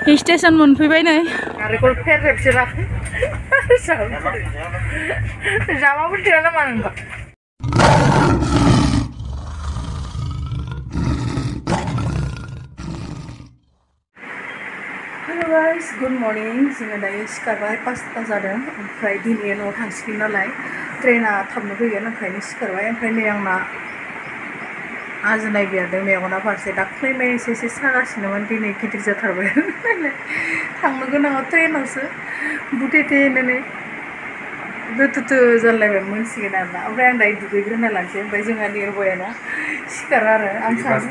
Station मोनफैबाय नै नारेंखल फेरेबसिराखै जामाबो थिया नामा नोंखौ हेलो गाइस गुड मर्निं जोङो दायो सिखारबाय 5टा जादों ओमफ्राय दिनै न'आव थांसिगोन नालाय ट्रेना थाबनो फैगोन ओंखायनो सिखारबाय ओमफ्राय नै आंना आजोनाय बेरदों मेगना फारसे दाख्लैलाय एसे सागासिनोमोन दिनै गिदिर जाथारबाय थांनो गोनाङा ट्रेनावसो बुथेथे होननानै दुथुथु जालायबाय मोनसिगोन आरोना ओमफ्राय आं दायो दुगैग्रोना लानोसै ओमफ्राय जोंहा निरबयाना सिखारा आरो आं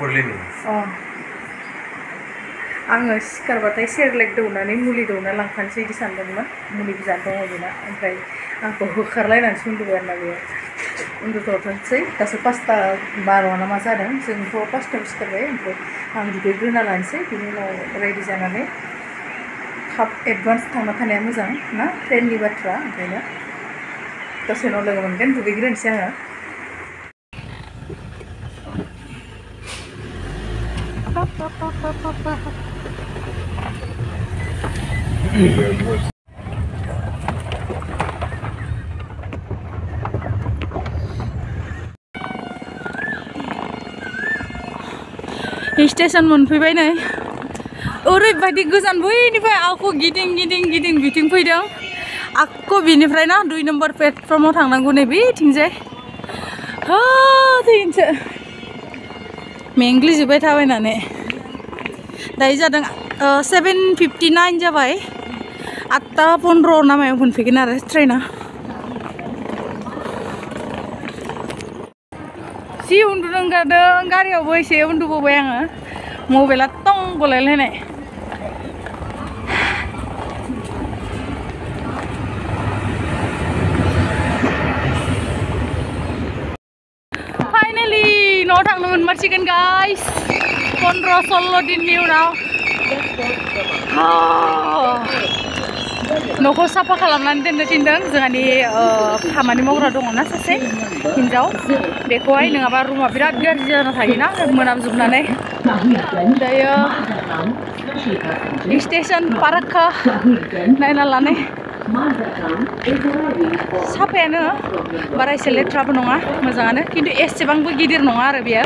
आङो सिखारबाथाय सेरेलेक दौनानै मुलि दौना लांखानोसै बिदि सानदोंमोन मुलि बिजाब दङ बेना ओमफ्राय आंखौ होखारलायनानैसो उन्दुबाय आरोना बेयो उन्दुथ'थोंसै दासो 5:12 ना मा जादों जोंथ' 5टायाव सिखारबाय ओमफ्राय आं दुगैग्रोना लानोसै बिनि उनाव रेडि जानानै थाब एडभान्स थांना थानाया मोजां ना ट्रेननि बाथ्रा ओंखायनो दसे उनाव लोगो मोनगोन दुगैग्रोनोसै आङो स्टेशन मोनफैबाय नै ओरैबायदि गोजान बैनिफ्राय आंखौ गिदिं बिथिं फैदों आखौ बिनिफ्राय ना 2 नम्बर प्लेटफर्माव थांनांगौ नै बेथिंजाय थैनोसो मेंग्लिजोब्बाय थाबायनानै दायो जादों 7:59 जाबाय 8:15 ना मायाव मोनफैगोन आरो ट्रेना जि उन्दुनो ओंखारदों गारियावबो एसे उन्दुबोबाय आङो मबाइला तं गलायलायनाय फाइनालि न'आव थांनो मोनमारसिगोन गाइस 15-16 दिननि उनाव न'खौ साफा खालामनानै दोननो थिनदों जोंहानि खामानि मावग्रा दङना सासे हिन्जाव बेखौहाय नङाबा रुमा बिराद गाज्रि जाना थायोना मोनामजोबनानै दायो स्टेशन पार्कखौ नायना लानाय साफायानो बारा एसे लेथ्राबो नङा मोजाङानो खिन्थु एसेबांबो गिदिर नङा आरो बेयो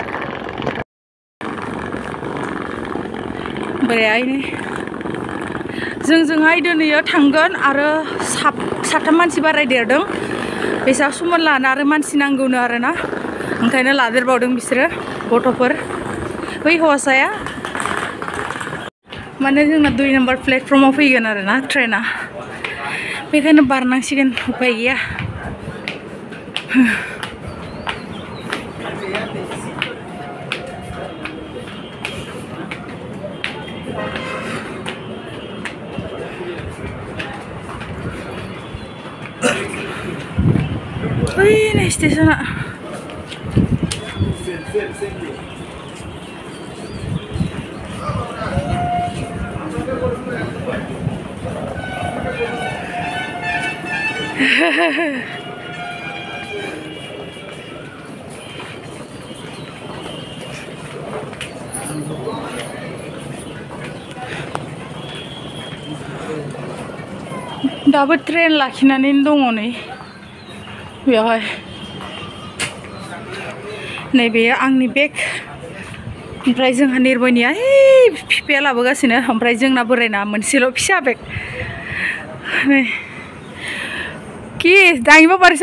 बोरैहायनो जोंहाय दिनैयो थांगोन आरो साथाम मानसि बारायदेरदों बेसा सुमन लानो आरो मानसि नांगौनो आरोना ओंखायनो लादेरबावदों बिसोरो गथ'फोर बै हौवासाया माने जोंना 2 नम्बर प्लेटफर्माव फैगोन आरोना ट्रेना बेखायनो बारनांसिगोन उपाय गैया ini stasiun दाबो ट्रेन लाखिनानै दङ नै बेवहाय नैबे आंनि बेग ओमफ्राय जोंहा निरबयनिया बिफाया लाबोगासिनो ओमफ्राय जोंना बोरायना मोनसेल' फिसा बेग नै कि दाङिबा पारिस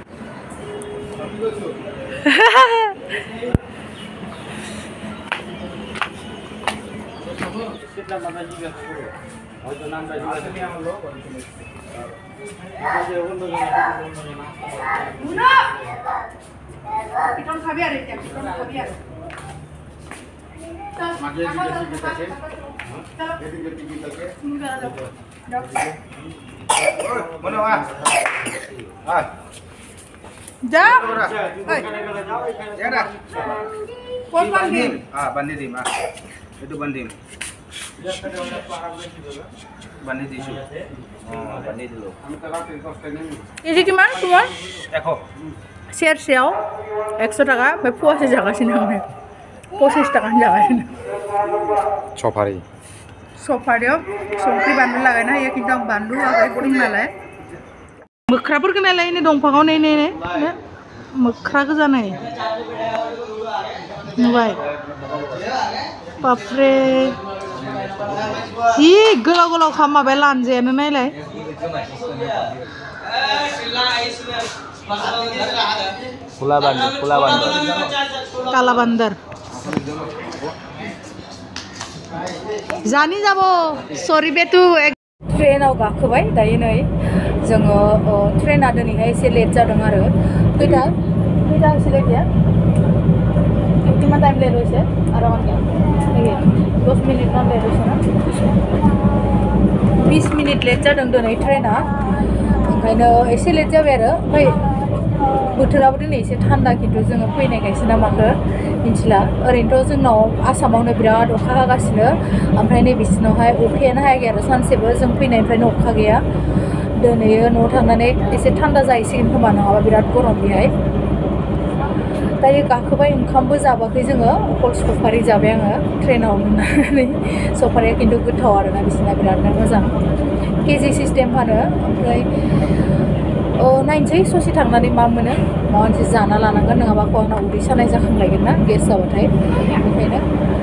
Bandim. Itu bandim. Bandi tisu. Bandi dulu. Ini gimana tuan? Eko. Searseau 100 টাকা ओमफ्राय फवासे जागासिनो आङो 25 টাका जागासिनो सफारि सफारियाव संख्रि बानलु लागायनो हायो खिन्थु आं बानलु होआखै गरम नालाय मोख्राफोरखौ नायलाय नै दंफाङाव नै मोख्रा गोजा नै नुबाय बापरे जि गोलाव गोलाव खा माबाया लानजायानो नायलाय फुला बान्दर काला बान्दर जानि जाबो सरि बेतु ट्रेनाव गाखोबाय दायो नै जोङो ट्रेना दिनैहाय एसे लेट जादों आरो खैथा एसे लेट गैया किमान टाइम लेट হৈছে आधा घन्टा 10 मिनिट मान लेट হৈছে ना 20 मिनिट लेट जादों दिनै ट्रेना ओंखायनो एसे लेट जाबाय आरो ओमफ्राय बोथोराबो दिनै एसे थान्दा खिन्थु जोङो फैनायखायसो ना माखो मिथिला ओरैनोथ' जोंनाव आसामावनो बिराद अखा हागासिनो ओमफ्राय नै बिसिनावहाय अखायानो हायाखै आरो सानसेबो जों फैनायनिफ्रायनो अखा गैया दिनै न'आव थांनानै एसे थान्दा जाहैसिगोन खोमा नङाबा बिराद गरम बेहाय दायो गाखोबाय ओंखामबो जाबाखै जोङो अकल सफारि जाबाय आङो ट्रेनाव नुनानै सफारिया खिन्थु गोथाव आरोना बिसिना बिरादनो मोजां केजि सिस्टेम फानो ओमफ्राय नायनोसै ससे थांनानै मा मोनो माबा मोनसे जाना लानांगोन नङाबा आंना उदै सानाय जाखांलायगोन ना गेस जाबाथाय ओंखायनो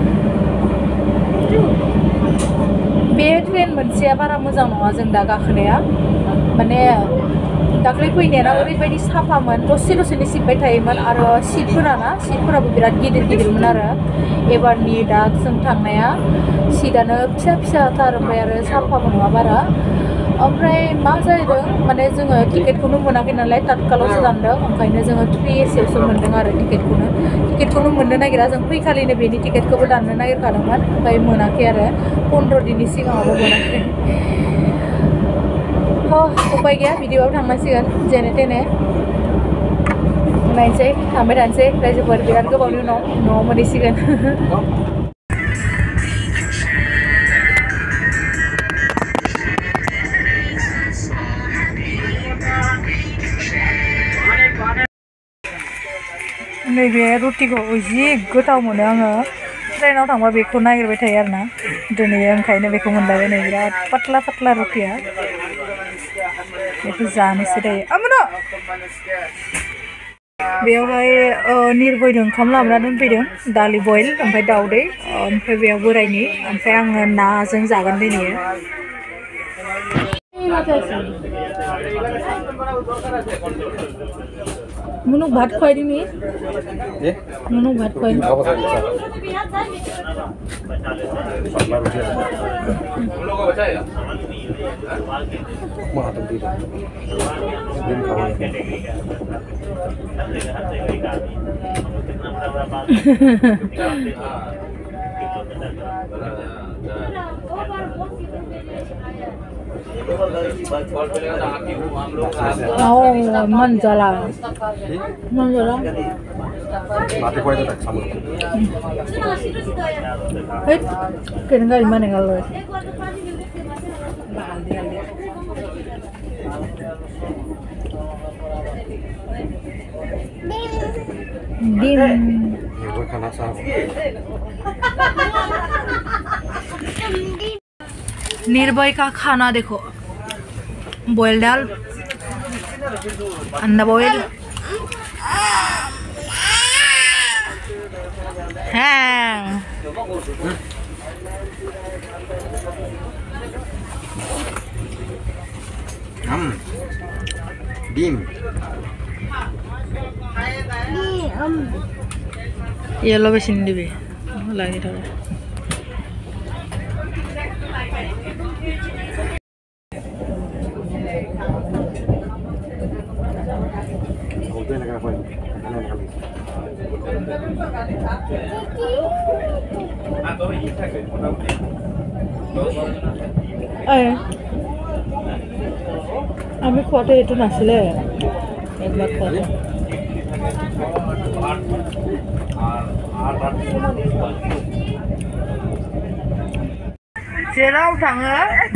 बे ट्रेन मोनसेया बारा मोजां नङा जों दा गाखोनाया माने दाख्लै फैनाया ओरैबायदि साफामोन दसेनो सिबबाय थायोमोन आरो सिटफोराबो बिराद गिदिरमोन आरो एबारनि दा जों थांनाया सिटानो फिसाथार ओमफ्राय आरो साफाबो नङा बारा ओमफ्राय मा जादों माने जोङो टिकेटखौनो मोनाखै नालाय तत्कालावसो दानदों ओंखायनो जोङो 3 एसियावसो मोनदों आरो टिकेटखौनो मोननो नागिरा जों फैखालिनो बेनि टिकेटखौबो दाननो नागिरखादोंमोन ओमफ्राय मोनाखै आरो 15 दिननि सिगाङावबो मोनाखै उपाय गैया भिडिअआव थांनांसिगोन जेने तेने नायनोसै थांबाय थानोसै रायजोफोर बिराद गोबावनि उनाव न'आव मोनहैसिगोन नैबे रुटिखौ जि गोथाव मोनो आङो ट्रेनाव थांबा बेखौ नागिरबाय थायो आरोना दिनै ओंखायनो बेखौ मोनलायबाय नै बिराद पातला रुटिया बेखौ जानोसै दायो आमोनो बेयावहाय निर्भयनो ओंखाम लाबोना दोनफैदों दालि बयल ओमफ्राय दाउदै ओमफ्राय बेयाव बोरायनि ओमफ्राय आङो नाजों जागोन दिनै मुनुक भात खुवाই दिनि मुनुक भात खुवाই मन जाला kena kali mana kalau dim निर्भय का खाना देखो बॉयल दाल अंडा बॉयल हाँ Dim ya lo besin dibe lagi thora আমি খোৱাতে এইটো নাছিলে একবাৰ খোৱাতে जेराव थाङो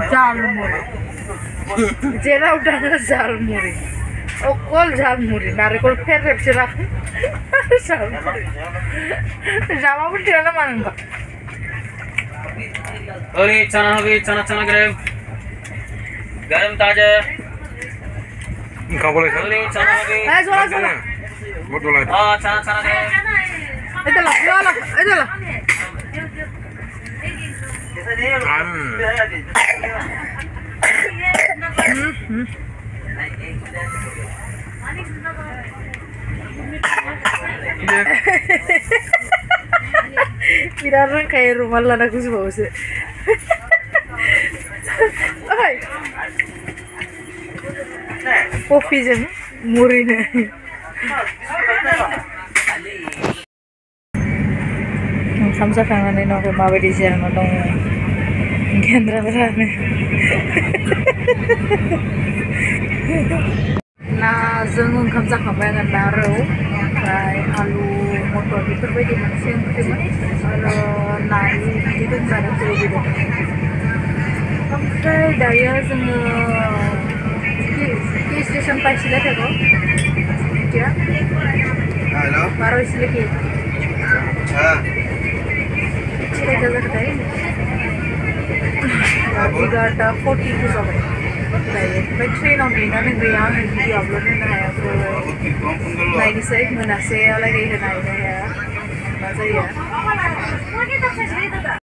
झालमुरि अकल झालमुरि नारेंखल फेरेबफेराखै झालमुरि जाबाबो थिया ना मा नोंबा Oli chana hobi chana chana garam. Garam taja. Nggak boleh kan? Oli chana hobi. Zola. Betul lah. Oh chana chana garam. Itu lah. Mirarnya kayak rumah lanaku sih bau sih. Hai. Kopi jam murine. Kamsa kangen ini aku mau di sana dong. Gendra-gendra nih. Nah, जों ओंखाम जाखांबाय आङो दा आरो ओमफ्राय आलु मटर बेफोरबायदि मोनसे ओंख्रिमोन आरो नानि बिदै दं आरो बेबायदि ओमफ्राय दायो जोङो कि स्टेशन पाइसिले थागो এতিয়া Halo. बार' হৈছিলেকি केइटा जाखोथाय 11:42 जाबाय दायो ओमफ्राय ट्रेनाव नेनानै गैया आङो भिडिअ आपल'ड होनो हायाखै नायनोसै मोनासेयालागै होनो हाया मा जायो